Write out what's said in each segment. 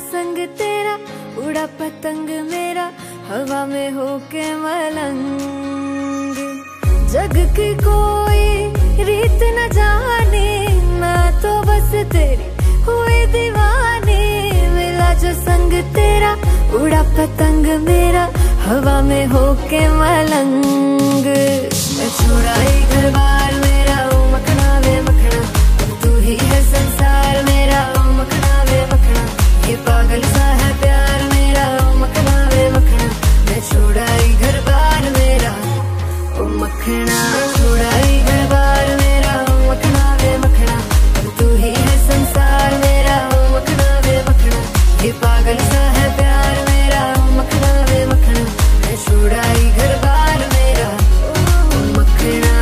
संग तेरा उड़ा पतंग मेरा हवा में होके मलंग। जग की कोई रीत न जाने, मैं तो बस तेरी हुई दीवानी। मिला जो संग तेरा उड़ा पतंग मेरा हवा में होके मलंग। मैं छुड़ाई घर बार मेरा ओ मखना वे मखना, तू ही है संसार मेरा ओ मखना वे मखना। ये पागल सा है प्यार मेरा ओ मखना वे मखना। मैं छुड़ाई घर बार मेरा ओ मखना, छुड़ाई घर बार मेरा ओ मखना वे मखना। तू ही है संसार मेरा ओ मखना वे मखना। ये पागल सा है प्यार मेरा ओ मखना वे मखना। मैं छुड़ाई घर बार मेरा ओ मखना।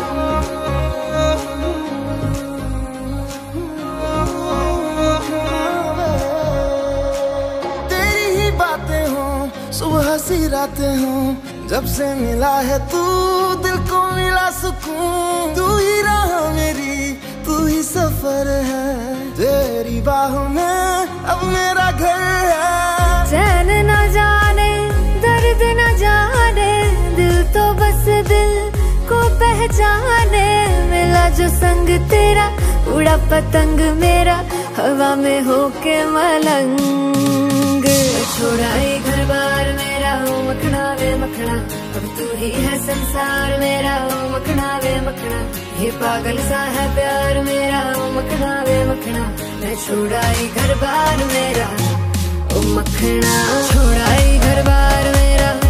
तेरी ही बातें हो सुबह सी रातें हो, जब से मिला है तू दिल को मिला सुकून। तू ही राह मेरी तू ही सफर है, तेरी बाहों में अब मेरा घर है। चैन न जाने दर्द न जाने, दिल तो बस दिल को पहचाने। मिला जो संग तेरा उड़ा पतंग मेरा हवा में होके मलंग। छुड़ाई घर बार मेरा ओ मखना वे मखना। अब तू ही है संसार मेरा ओ मखना वे मखना। ये पागल सा है प्यार मेरा ओ मखना वे मखना। मैं छुड़ाई घर बार मेरा ओ मखना, छुड़ाई घर बार मेरा